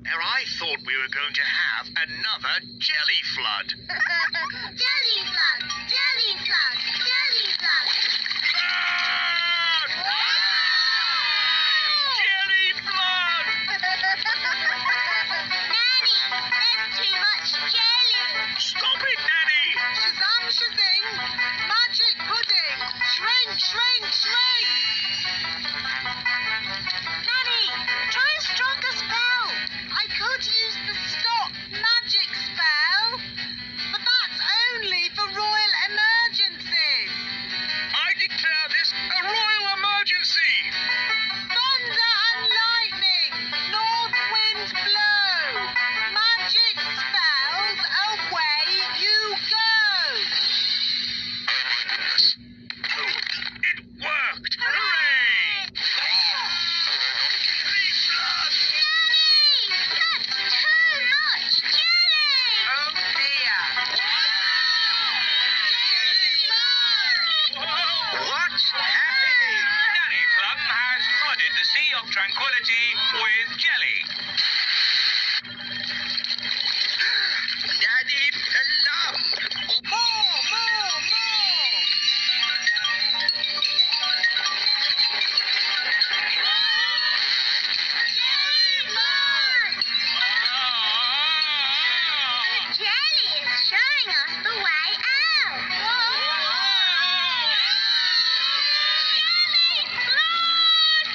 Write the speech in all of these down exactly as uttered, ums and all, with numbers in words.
Now, I thought we were going to have another jelly flood. Jelly flood! Jelly flood! Jelly flood! Flood! Jelly flood! Nanny, there's too much jelly. Stop it, Nanny! Shazam, shazing! Magic pudding! Shrink, shrink, shrink! Nanny, try and strike a spell. I could use the stop magic spell, but that's only for royal emergencies. I declare this a royal emergency! Thunder and lightning, north wind blow. Magic spells, away you go. It worked! Hooray! Jelly flood! Nanny, that's too much jelly. Oh dear. What's happening? Nanny Plum has flooded the Sea of Tranquility with jelly. Daddy Plum! More, more, more. The jelly is showing us the way out. Jelly flood!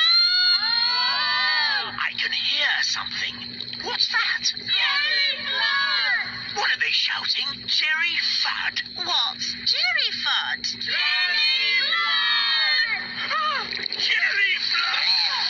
I can hear something. What's that? Jelly flood! What are they shouting? Jerry Fudd? What's Jerry Fudd? Jelly flood! Jelly flood!